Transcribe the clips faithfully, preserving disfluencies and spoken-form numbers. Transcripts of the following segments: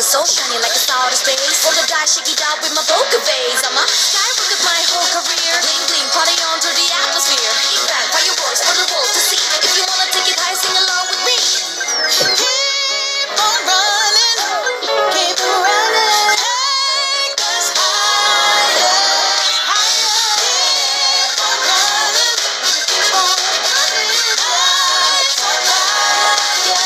so shiny like a star of space. Roll the dice, shake it out with my poker face. I'm a skyrocket my whole career. Bling bling, party on through the atmosphere. Big bang, fireworks for the world to see. If you wanna take it high, sing along with me. Keep on running, keep on running. Take us higher, higher. Keep on running, keep on running. Higher, higher.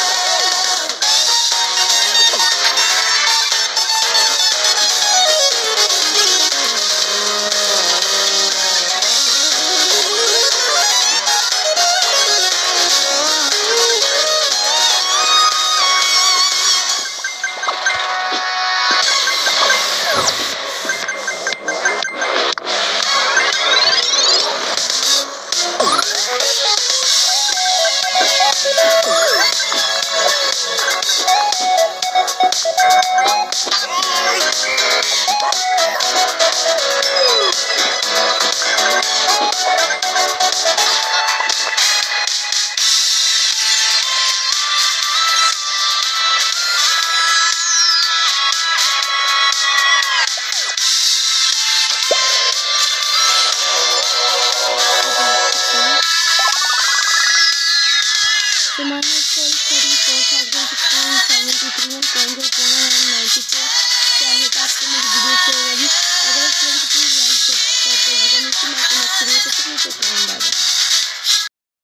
The minus called thirty-four thousand six hundred seventy-three and point zero point nine nine four क्या होता है आपको मेरी video अच्छी लगी अगर इस